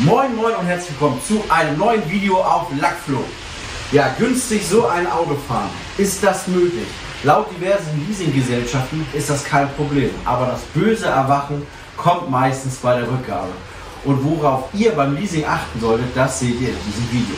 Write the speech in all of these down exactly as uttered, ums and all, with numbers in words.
Moin moin und herzlich willkommen zu einem neuen Video auf Lackflow. Ja, günstig so ein Auto fahren, ist das möglich? Laut diversen Leasinggesellschaften ist das kein Problem, aber das böse Erwachen kommt meistens bei der Rückgabe. Und worauf ihr beim Leasing achten solltet, das seht ihr in diesem Video.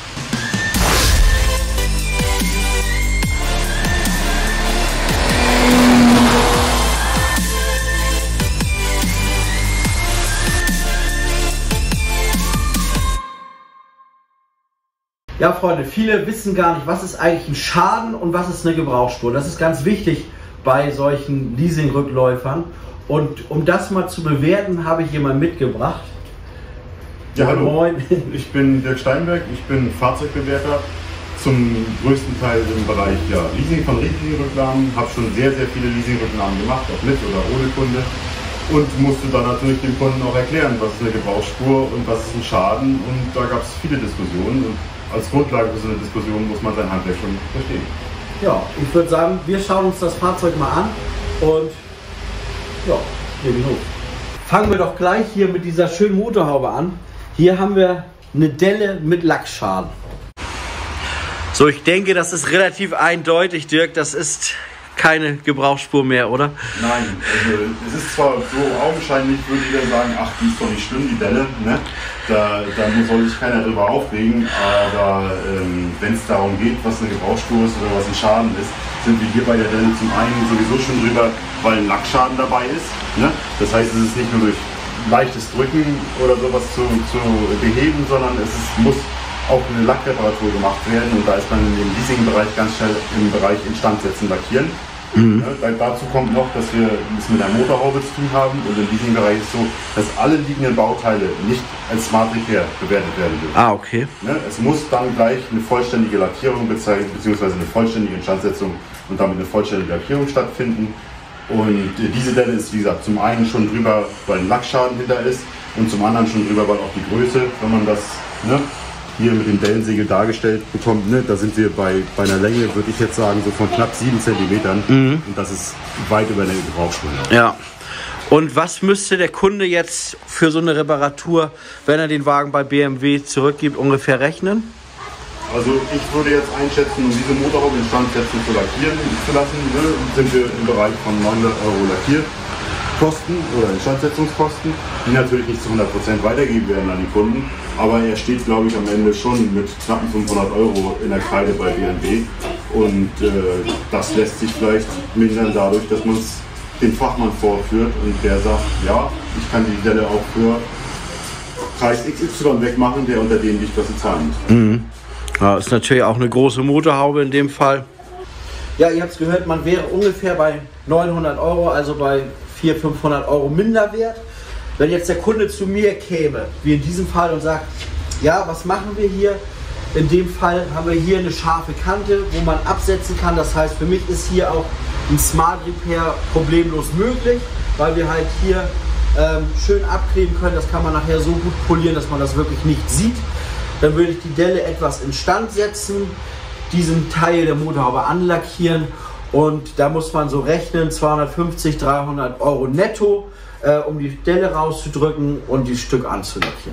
Ja, Freunde, viele wissen gar nicht, was ist eigentlich ein Schaden und was ist eine Gebrauchsspur. Das ist ganz wichtig bei solchen Leasing-Rückläufern. Und um das mal zu bewerten, habe ich jemanden mitgebracht. Ja, hallo. Moin. Ich bin Dirk Steinberg, ich bin Fahrzeugbewerter, zum größten Teil im Bereich ja, Leasing von Leasing-Rücklagen. Habe schon sehr, sehr viele Leasing-Rücklagen gemacht, ob mit oder ohne Kunde. Und musste dann natürlich dem Kunden auch erklären, was ist eine Gebrauchsspur und was ist ein Schaden. Und da gab es viele Diskussionen. Und als Grundlage für so eine Diskussion muss man sein Handwerk schon verstehen. Ja, ich würde sagen, wir schauen uns das Fahrzeug mal an und ja, legen los. Fangen wir doch gleich hier mit dieser schönen Motorhaube an. Hier haben wir eine Delle mit Lackschaden. So, ich denke, das ist relativ eindeutig, Dirk. Das ist keine Gebrauchsspur mehr, oder? Nein, also es ist zwar so augenscheinlich, würde jeder sagen, ach, die ist doch nicht schlimm, die Delle, ne? Da, da soll sich keiner drüber aufregen, aber ähm, wenn es darum geht, was eine Gebrauchsspur ist oder was ein Schaden ist, sind wir hier bei der Delle zum einen sowieso schon drüber, weil ein Lackschaden dabei ist, ne? Das heißt, es ist nicht nur durch leichtes Drücken oder sowas zu, zu beheben, sondern es ist, muss auch eine Lackreparatur gemacht werden und da ist man in dem Leasing-Bereich ganz schnell im Bereich Instandsetzen lackieren. Mhm. Ja, dazu kommt noch, dass wir es mit einer Motorhaube zu tun haben und im Leasing-Bereich ist es so, dass alle liegenden Bauteile nicht als Smart Repair bewertet werden dürfen. Ah, okay. Ja, es muss dann gleich eine vollständige Lackierung bzw. eine vollständige Instandsetzung und damit eine vollständige Lackierung stattfinden. Und diese Delle ist, wie gesagt, zum einen schon drüber, weil ein Lackschaden hinter ist und zum anderen schon drüber, weil auch die Größe, wenn man das ne, hier mit dem Dellensegel dargestellt bekommt, ne, da sind wir bei, bei einer Länge, würde ich jetzt sagen, so von knapp sieben Zentimetern. Mhm. Und das ist weit über eine Gebrauchsspur. Ja. Und was müsste der Kunde jetzt für so eine Reparatur, wenn er den Wagen bei B M W zurückgibt, ungefähr rechnen? Also ich würde jetzt einschätzen, um diese Motorhaube Instandsetzung zu lackieren zu lassen, ne, sind wir im Bereich von neunhundert Euro Lackierkosten oder Instandsetzungskosten, die natürlich nicht zu hundert Prozent weitergegeben werden an die Kunden. Aber er steht, glaube ich, am Ende schon mit knappen fünfhundert Euro in der Kreide bei B M W. Und äh, das lässt sich vielleicht mindern dadurch, dass man es dem Fachmann vorführt und der sagt, ja, ich kann die Delle auch für Preis X Y wegmachen, der unter dem liegt, was sie zahlen muss. Mhm. Ja, ist natürlich auch eine große Motorhaube in dem Fall. Ja, ihr habt es gehört, man wäre ungefähr bei neunhundert Euro, also bei vierhundert, fünfhundert Euro Minderwert. Wenn jetzt der Kunde zu mir käme, wie in diesem Fall, und sagt, ja, was machen wir hier? In dem Fall haben wir hier eine scharfe Kante, wo man absetzen kann. Das heißt, für mich ist hier auch ein Smart Repair problemlos möglich, weil wir halt hier ähm, schön abkleben können. Das kann man nachher so gut polieren, dass man das wirklich nicht sieht. Dann würde ich die Delle etwas instand setzen, diesen Teil der Motorhaube anlackieren und da muss man so rechnen, zweihundertfünfzig, dreihundert Euro netto, äh, um die Delle rauszudrücken und die Stück anzulackieren.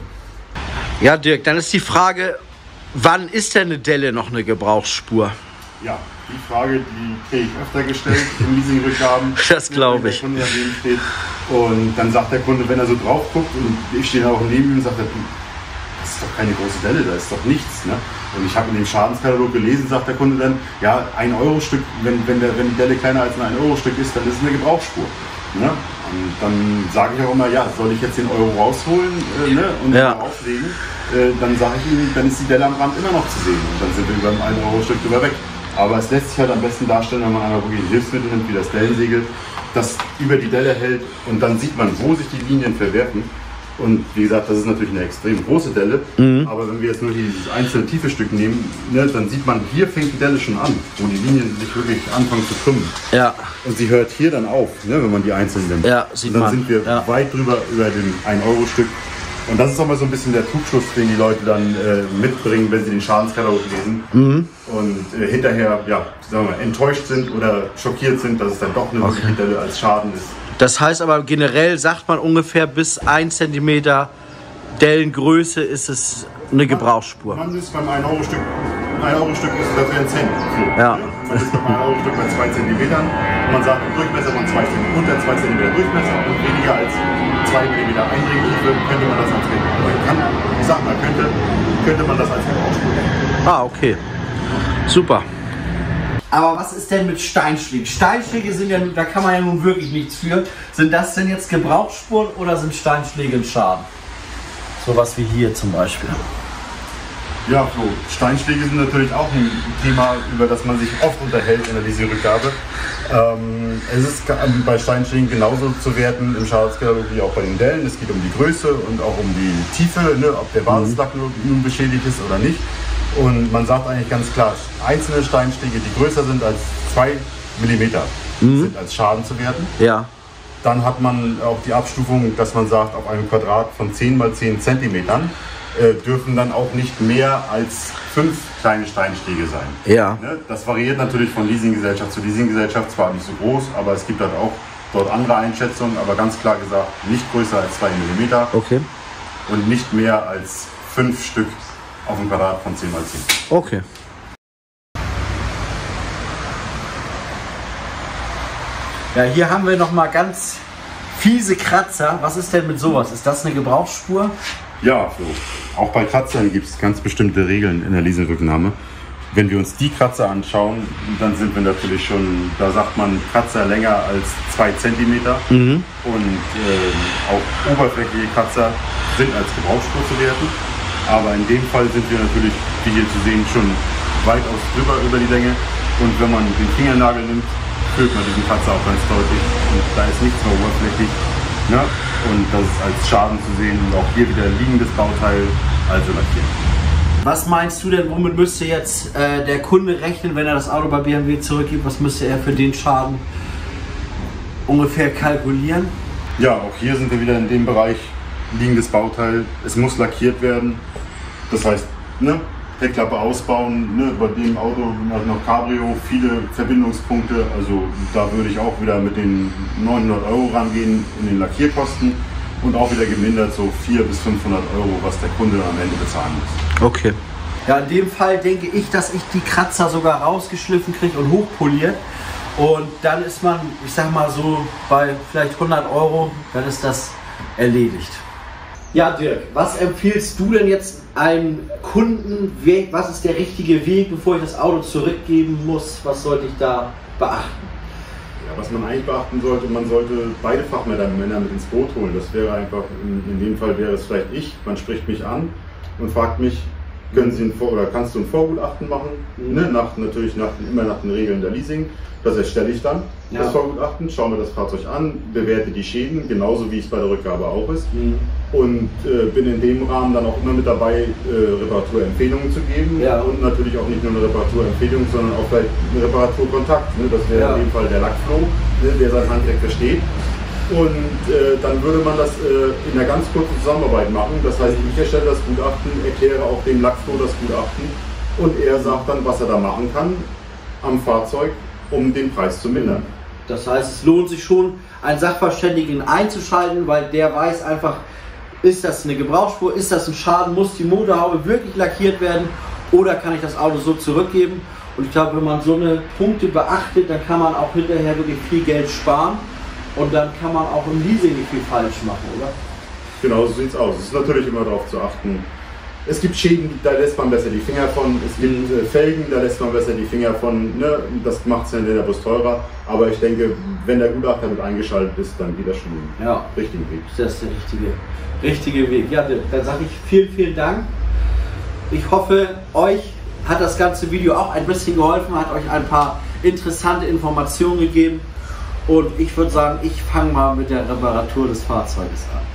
Ja, Dirk, dann ist die Frage, wann ist denn eine Delle noch eine Gebrauchsspur? Ja, die Frage, die kriege ich öfter gestellt im Leasingrückgaben. Das glaube ich. Wenn der Kunde steht. Und dann sagt der Kunde, wenn er so drauf guckt und ich stehe auch neben ihm, sagt er, das ist doch keine große Delle, da ist doch nichts. Ne? Und ich habe in dem Schadenskatalog gelesen, sagt der Kunde dann, ja, ein Euro Stück, wenn, wenn, der, wenn die Delle kleiner als ein Euro Stück ist, dann ist es eine Gebrauchsspur. Ne? Und dann sage ich auch immer, ja, soll ich jetzt den Euro rausholen äh, ne? und ja. auflegen, äh, dann sage ich ihm, dann ist die Delle am Rand immer noch zu sehen und dann sind wir über ein Euro Stück drüber weg. Aber es lässt sich halt am besten darstellen, wenn man einmal wirklich ein Hilfsmittel nimmt, wie das Dellensegel, das über die Delle hält und dann sieht man, wo sich die Linien verwerfen. Und wie gesagt, das ist natürlich eine extrem große Delle, mhm. aber wenn wir jetzt nur dieses einzelne tiefe Stück nehmen, ne, dann sieht man, hier fängt die Delle schon an, wo die Linien sich wirklich anfangen zu krümmen. Ja. Und sie hört hier dann auf, ne, wenn man die einzeln nimmt. Ja, sieht und dann man. sind wir ja. weit drüber über dem ein Euro Stück. Und das ist auch mal so ein bisschen der Trugschluss, den die Leute dann äh, mitbringen, wenn sie den Schadenskatalog lesen. Mhm. Und äh, hinterher ja, sagen wir, enttäuscht sind oder schockiert sind, dass es dann doch eine okay. Delle als Schaden ist. Das heißt aber generell sagt man ungefähr bis ein Zentimeter Dellengröße ist es eine Gebrauchsspur. Man ist beim ein Euro Stück, ein Euro Stück ist das wäre ein Cent. Ja. Man ist beim ein Euro Stück bei zwei Zentimetern. Und man sagt, Durchmesser von zwei Zentimeter, unter zwei Zentimeter Durchmesser und weniger als zwei Millimeter Eindringtiefe könnte man das als Gebrauchsspur. Ich sag mal, könnte, könnte man das als Gebrauchsspur nehmen. Ah, okay. Super. Aber was ist denn mit Steinschlägen? Steinschläge sind ja, da kann man ja nun wirklich nichts für. Sind das denn jetzt Gebrauchsspuren oder sind Steinschläge ein Schaden? Sowas wie hier zum Beispiel. Ja, Flo, Steinschläge sind natürlich auch ein Thema, über das man sich oft unterhält in der Leasingrückgabe. Ähm, es ist bei Steinschlägen genauso zu werten im Schadenskatalog wie auch bei den Dellen. Es geht um die Größe und auch um die Tiefe, ne, ob der Basislack mhm. nun beschädigt ist oder nicht. Und man sagt eigentlich ganz klar, einzelne Steinschläge, die größer sind als zwei Millimeter, mhm. sind als Schaden zu werten. Ja. Dann hat man auch die Abstufung, dass man sagt, auf einem Quadrat von zehn mal zehn Zentimetern äh, dürfen dann auch nicht mehr als fünf kleine Steinschläge sein. Ja. Ne? Das variiert natürlich von Leasinggesellschaft zu Leasinggesellschaft, zwar nicht so groß, aber es gibt halt auch dort andere Einschätzungen, aber ganz klar gesagt, nicht größer als zwei Millimeter okay. und nicht mehr als fünf Stück auf einem Quadrat von zehn mal zehn. Okay. Ja, hier haben wir noch mal ganz fiese Kratzer. Was ist denn mit sowas? Ist das eine Gebrauchsspur? Ja, Flo. Auch bei Kratzern gibt es ganz bestimmte Regeln in der Leasingrücknahme. Wenn wir uns die Kratzer anschauen, dann sind wir natürlich schon, da sagt man Kratzer länger als zwei Zentimeter. Mhm. Und äh, auch oberflächliche Kratzer sind als Gebrauchsspur zu werten. Aber in dem Fall sind wir natürlich, wie hier zu sehen, schon weitaus drüber über die Länge. Und wenn man den Fingernagel nimmt, fühlt man diesen Kratzer auch ganz deutlich. Und da ist nichts mehr oberflächlich. Ne? Und das ist als Schaden zu sehen. Und auch hier wieder liegendes Bauteil, also lackiert. Was meinst du denn, womit müsste jetzt äh, der Kunde rechnen, wenn er das Auto bei B M W zurückgibt? Was müsste er für den Schaden ungefähr kalkulieren? Ja, auch hier sind wir wieder in dem Bereich liegendes Bauteil. Es muss lackiert werden. Das heißt, ne, Heckklappe ausbauen, ne, bei dem Auto noch Cabrio, viele Verbindungspunkte. Also da würde ich auch wieder mit den neunhundert Euro rangehen in den Lackierkosten und auch wieder gemindert so vierhundert bis fünfhundert Euro, was der Kunde am Ende bezahlen muss. Okay. Ja, in dem Fall denke ich, dass ich die Kratzer sogar rausgeschliffen kriege und hochpoliert. Und dann ist man, ich sag mal so, bei vielleicht hundert Euro, dann ist das erledigt. Ja, Dirk, was empfiehlst du denn jetzt einem Kunden? Was ist der richtige Weg, bevor ich das Auto zurückgeben muss? Was sollte ich da beachten? Ja, was man eigentlich beachten sollte, man sollte beide Fachmänner mit ins Boot holen. Das wäre einfach, in, in dem Fall wäre es vielleicht ich. Man spricht mich an und fragt mich, können Sie ein Vor- oder kannst du ein Vorgutachten machen? Mhm. Ne, nach, natürlich nach, immer nach den Regeln der Leasing. Das erstelle ich dann, ja. Das Vorgutachten, schaue mir das Fahrzeug an, bewerte die Schäden, genauso wie es bei der Rückgabe auch ist. Mhm. Und äh, bin in dem Rahmen dann auch immer mit dabei, äh, Reparaturempfehlungen zu geben. Ja. Und natürlich auch nicht nur eine Reparaturempfehlung, sondern auch vielleicht einen Reparaturkontakt. Ne? Das wäre ja. in dem Fall der Lackfloh, ne? Der sein Handwerk versteht. Und äh, dann würde man das äh, in einer ganz kurzen Zusammenarbeit machen. Das heißt, ich erstelle das Gutachten, erkläre auch dem Lackfloh das Gutachten und er sagt dann, was er da machen kann am Fahrzeug, um den Preis zu mindern. Das heißt, es lohnt sich schon, einen Sachverständigen einzuschalten, weil der weiß einfach, ist das eine Gebrauchsspur, ist das ein Schaden, muss die Motorhaube wirklich lackiert werden oder kann ich das Auto so zurückgeben? Und ich glaube, wenn man so eine Punkte beachtet, dann kann man auch hinterher wirklich viel Geld sparen und dann kann man auch im Leasing nicht viel falsch machen, oder? Genau, so sieht es aus. Es ist natürlich immer darauf zu achten. Es gibt Schäden, da lässt man besser die Finger von. Es gibt äh, Felgen, da lässt man besser die Finger von. Ne? Das macht es dann in der Bus teurer. Aber ich denke, wenn der Gutachter mit eingeschaltet ist, dann geht das schon den ja. richtigen Weg. Das ist der richtige, richtige Weg. Ja, dann sage ich vielen, vielen Dank. Ich hoffe, euch hat das ganze Video auch ein bisschen geholfen, hat euch ein paar interessante Informationen gegeben. Und ich würde sagen, ich fange mal mit der Reparatur des Fahrzeuges an.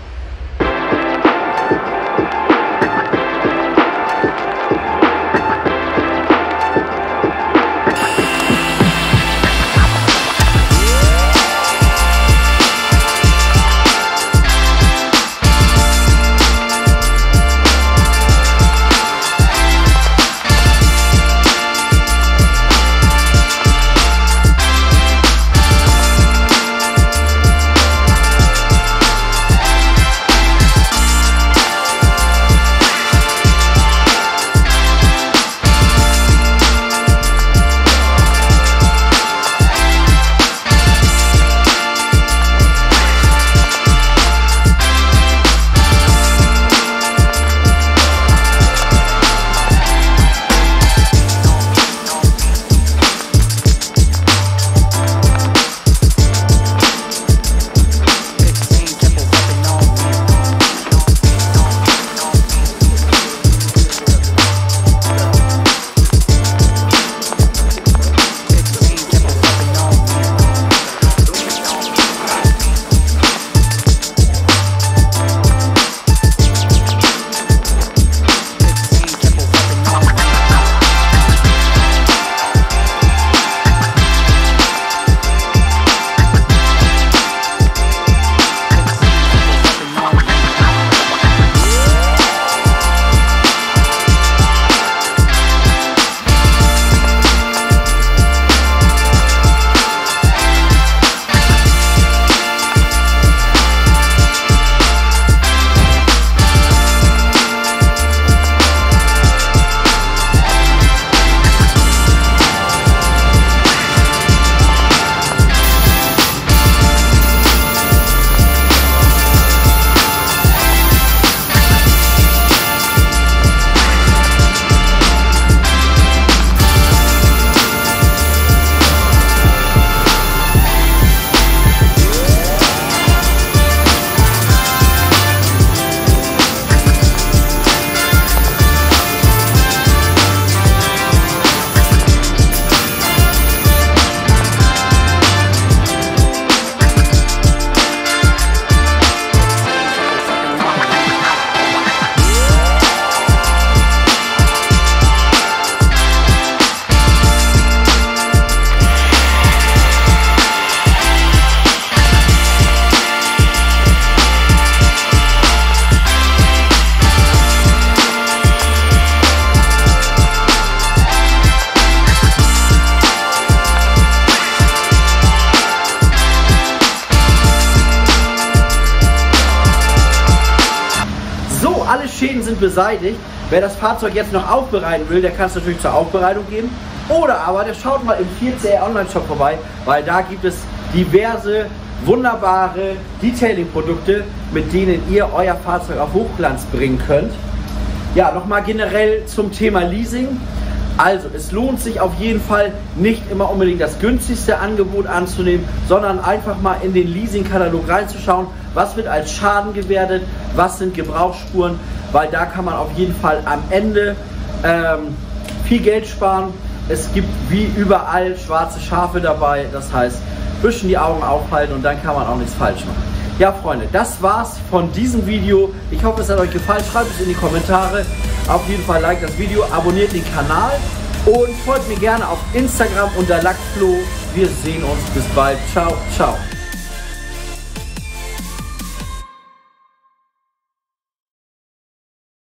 Schäden sind beseitigt. Wer das Fahrzeug jetzt noch aufbereiten will, der kann es natürlich zur Aufbereitung geben. Oder aber der schaut mal im vier C R Online-Shop vorbei, weil da gibt es diverse, wunderbare Detailing-Produkte, mit denen ihr euer Fahrzeug auf Hochglanz bringen könnt. Ja, nochmal generell zum Thema Leasing. Also, es lohnt sich auf jeden Fall nicht immer unbedingt das günstigste Angebot anzunehmen, sondern einfach mal in den Leasing-Katalog reinzuschauen, was wird als Schaden gewertet, was sind Gebrauchsspuren, weil da kann man auf jeden Fall am Ende ähm, viel Geld sparen. Es gibt wie überall schwarze Schafe dabei, das heißt, ein bisschen die Augen aufhalten und dann kann man auch nichts falsch machen. Ja, Freunde, das war's von diesem Video. Ich hoffe, es hat euch gefallen. Schreibt es in die Kommentare. Auf jeden Fall liked das Video, abonniert den Kanal und folgt mir gerne auf Instagram unter Lackflo. Wir sehen uns. Bis bald. Ciao, ciao.